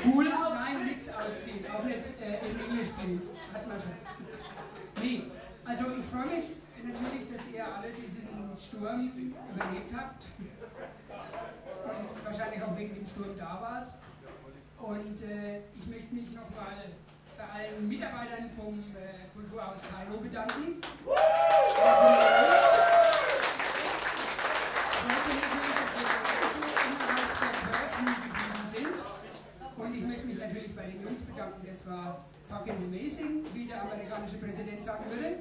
Cool? Nein, nichts ausziehen. Auch nicht in English, please. Hat man schon. Nee, also ich freue mich natürlich, dass ihr alle diesen Sturm überlebt habt. Und wahrscheinlich auch wegen dem Sturm da wart. Und ich möchte mich nochmal bei allen Mitarbeitern vom Kulturhaus Kairo bedanken. Und ich möchte mich natürlich bei den Jungs bedanken, das war fucking amazing, wie der amerikanische Präsident sagen würde.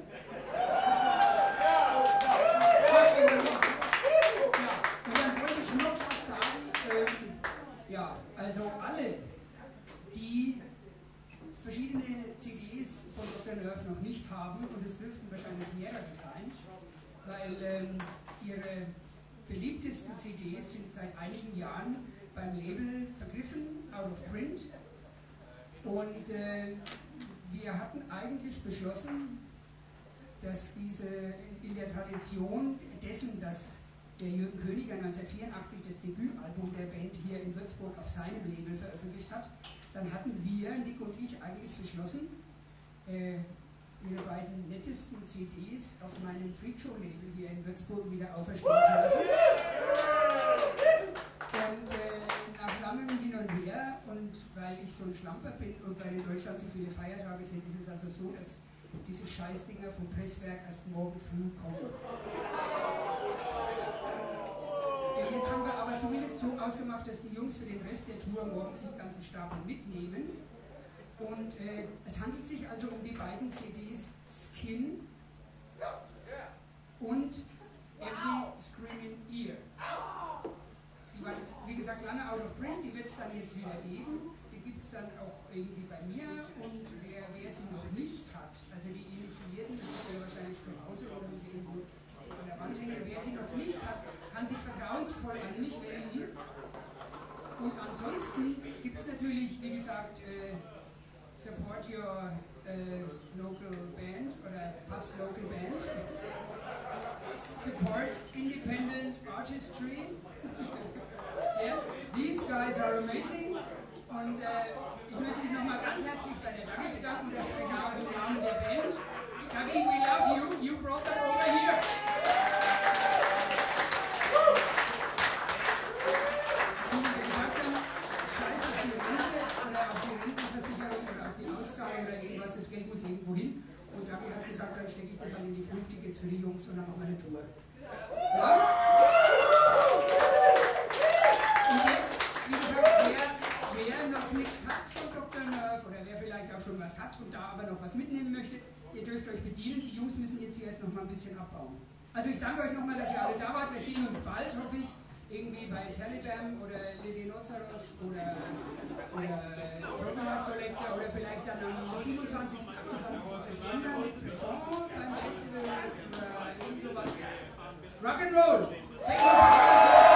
Fucking amazing. Ja, und dann wollte ich noch was sagen. Ja, also alle, die verschiedene CDs von Dr. Nerv noch nicht haben, und es dürften wahrscheinlich mehrere sein, weil ihre beliebtesten CDs sind seit einigen Jahren beim Label vergriffen, out of print. Und wir hatten eigentlich beschlossen, dass diese in der Tradition dessen, dass der Jürgen Königer 1984 das Debütalbum der Band hier in Würzburg auf seinem Label veröffentlicht hat, dann hatten wir, Nick und ich, eigentlich beschlossen, ihre beiden nettesten CDs auf meinem Freakshow-Label hier in Würzburg wieder auferstehen zu lassen. Und nach langem Hin und Her, und weil ich so ein Schlamper bin und weil in Deutschland so viele Feiertage sind, ist es also so, dass diese Scheißdinger vom Presswerk erst morgen früh kommen. Jetzt haben wir aber zumindest so ausgemacht, dass die Jungs für den Rest der Tour morgen sich den ganzen Stapel mitnehmen. Und es handelt sich also um die beiden CDs Skin und Every Screaming Ear. Die waren, wie gesagt, lange out of print, die wird es dann jetzt wieder geben. Die gibt es dann auch irgendwie bei mir. Und wer sie noch nicht hat, also die Initiierten, die ist ja wahrscheinlich zu Hause oder wenn sie irgendwo an der Wand hängen, wer sie noch nicht hat, kann sich vertrauensvoll an mich wenden. Und ansonsten gibt es natürlich, wie gesagt, support your local band oder fast local band. Support independent artistry. Yeah, these guys are amazing. Und ich möchte mich nochmal ganz herzlich bei der Dagi bedanken, und da spreche ich auch im Namen der Band. Dagi, we love you. You brought that over here. So wie wir gesagt haben, scheiß auf die Rente oder auf die Rentenversicherung oder auf die Auszahlung oder irgendwas, das Geld muss irgendwo hin. Und Dagi hat gesagt, dann stecke ich das an in die Flugtickets für die Jungs und dann machen wir eine Tour. Ja? Und jetzt, wie gesagt, wer noch nichts hat von Dr. Nerv oder wer vielleicht auch schon was hat und da aber noch was mitnehmen möchte, ihr dürft euch bedienen. Die Jungs müssen jetzt hier erst noch mal ein bisschen abbauen. Also ich danke euch nochmal, dass ihr alle da wart. Wir sehen uns bald, hoffe ich, irgendwie bei Taliban oder Lady Nozaros oder Broken Heart Collector oder vielleicht dann am 27. 28. September mit Brisson beim Festival oder irgend sowas. Rock'n'Roll! Thank you.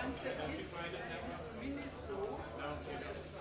es das ist zumindest so,